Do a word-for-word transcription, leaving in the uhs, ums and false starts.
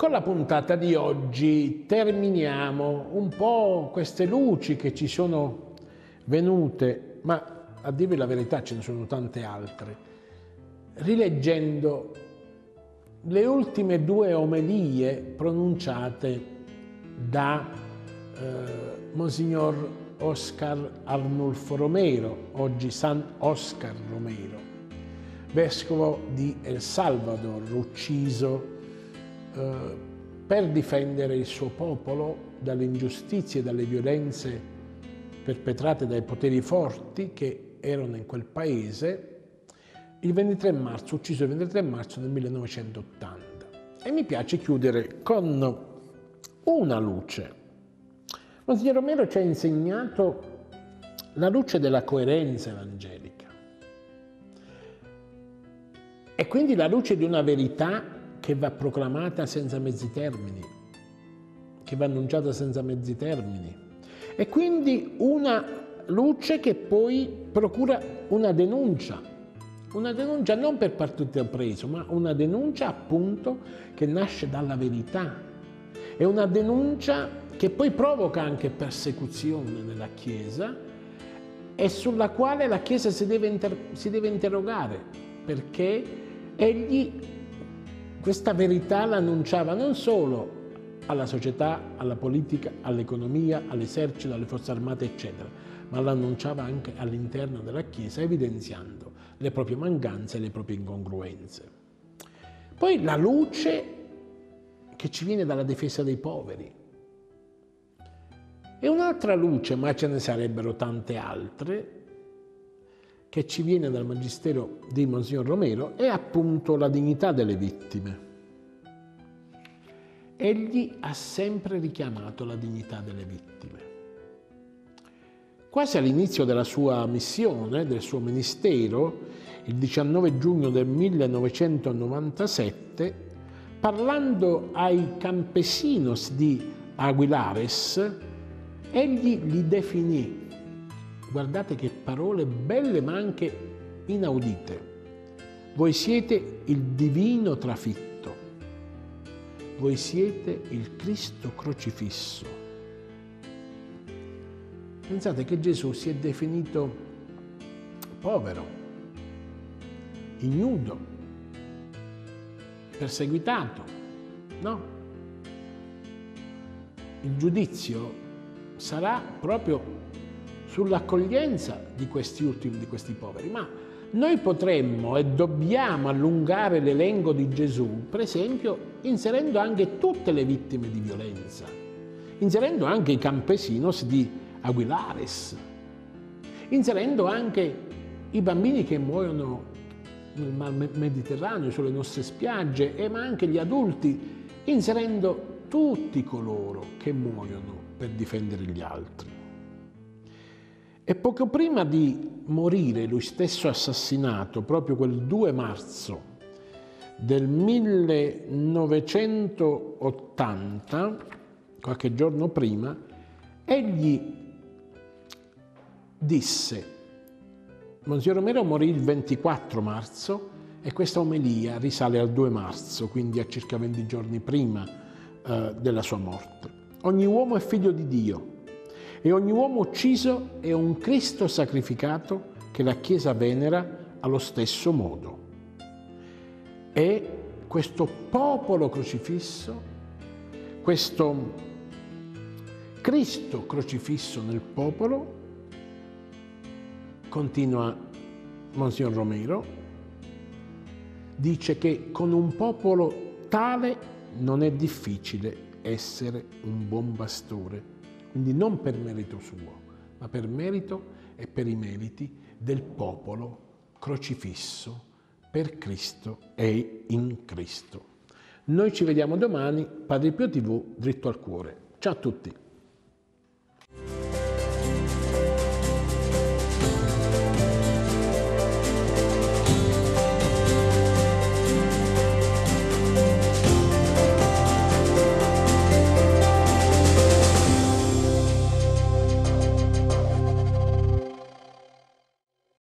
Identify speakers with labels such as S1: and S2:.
S1: con la puntata di oggi terminiamo un po' queste luci che ci sono venute, ma a dirvi la verità ce ne sono tante altre, rileggendo le ultime due omelie pronunciate da eh, Monsignor Oscar Arnulfo Romero, oggi San Oscar Romero, vescovo di El Salvador, ucciso eh, per difendere il suo popolo dalle ingiustizie e dalle violenze perpetrate dai poteri forti che erano in quel paese, il ventitré marzo, ucciso il ventitré marzo del millenovecentottanta. E mi piace chiudere con una luce. Monsignor Romero ci ha insegnato la luce della coerenza evangelica e quindi la luce di una verità che va proclamata senza mezzi termini, che va annunciata senza mezzi termini, e quindi una luce che poi procura una denuncia, una denuncia non per partito preso, ma una denuncia appunto che nasce dalla verità, è una denuncia che poi provoca anche persecuzione nella Chiesa e sulla quale la Chiesa si deve, inter si deve interrogare, perché egli questa verità l'annunciava non solo alla società, alla politica, all'economia, all'esercito, alle forze armate, eccetera, ma l'annunciava anche all'interno della Chiesa, evidenziando le proprie mancanze e le proprie incongruenze. Poi la luce che ci viene dalla difesa dei poveri. E un'altra luce, ma ce ne sarebbero tante altre, che ci viene dal Magistero di Monsignor Romero, è appunto la dignità delle vittime. Egli ha sempre richiamato la dignità delle vittime. Quasi all'inizio della sua missione, del suo ministero, il diciannove giugno del millenovecentonovantasette, parlando ai campesinos di Aguilares, egli li definì, guardate che parole belle ma anche inaudite, voi siete il divino trafitto, voi siete il Cristo crocifisso. Pensate che Gesù si è definito povero, ignudo, perseguitato, no? Il giudizio sarà proprio sull'accoglienza di questi ultimi, di questi poveri, ma noi potremmo e dobbiamo allungare l'elenco di Gesù, per esempio, inserendo anche tutte le vittime di violenza, inserendo anche i campesinos di Aguilares, inserendo anche i bambini che muoiono nel mar Mediterraneo, sulle nostre spiagge, e ma anche gli adulti, inserendo tutti coloro che muoiono per difendere gli altri. E poco prima di morire, lui stesso assassinato, proprio quel due marzo del millenovecentottanta, qualche giorno prima, egli disse, Monsignor Romero morì il ventiquattro marzo e questa omelia risale al due marzo, quindi a circa venti giorni prima eh, della sua morte. Ogni uomo è figlio di Dio e ogni uomo ucciso è un Cristo sacrificato che la Chiesa venera allo stesso modo. E questo popolo crocifisso, questo Cristo crocifisso nel popolo, continua Monsignor Romero, dice che con un popolo tale non è difficile essere un buon pastore, quindi non per merito suo, ma per merito e per i meriti del popolo crocifisso per Cristo e in Cristo. Noi ci vediamo domani, Padre Pio tivù, dritto al cuore. Ciao a tutti!